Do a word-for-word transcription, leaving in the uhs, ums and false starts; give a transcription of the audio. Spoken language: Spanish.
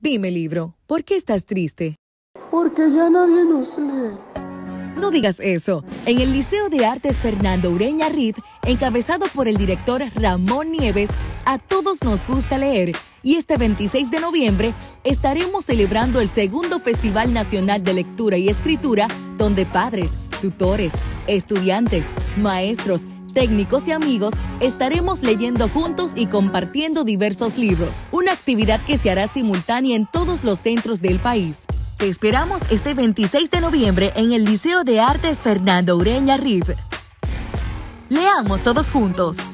Dime, libro, ¿por qué estás triste? Porque ya nadie nos lee. No digas eso. En el Liceo de Artes Fernando Ureña Rip, encabezado por el director Ramón Nieves, a todos nos gusta leer. Y este veintiséis de noviembre estaremos celebrando el segundo Festival Nacional de Lectura y Escritura, donde padres, tutores, estudiantes, maestros, técnicos y amigos estaremos leyendo juntos y compartiendo diversos libros. Una actividad que se hará simultánea en todos los centros del país. Te esperamos este veintiséis de noviembre en el Liceo de Artes Fernando Ureña Rip. Leamos todos juntos.